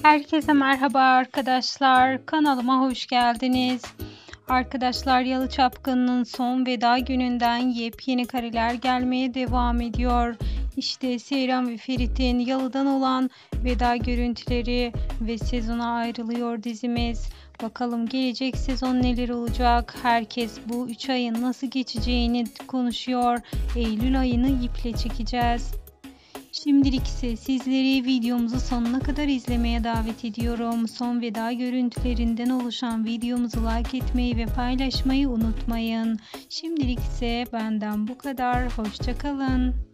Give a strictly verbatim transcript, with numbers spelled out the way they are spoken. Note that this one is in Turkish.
Herkese merhaba arkadaşlar. Kanalıma hoş geldiniz. Arkadaşlar, Yalı Çapkını'nın son veda gününden yepyeni kareler gelmeye devam ediyor. İşte Seyran ve Ferit'in Yalı'dan olan veda görüntüleri ve sezona ayrılıyor dizimiz. Bakalım gelecek sezon neler olacak? Herkes bu üç ayın nasıl geçeceğini konuşuyor. Eylül ayını iple çekeceğiz. Şimdilik ise sizleri videomuzu sonuna kadar izlemeye davet ediyorum. Son veda görüntülerinden oluşan videomuzu like etmeyi ve paylaşmayı unutmayın. Şimdilik ise benden bu kadar. Hoşça kalın.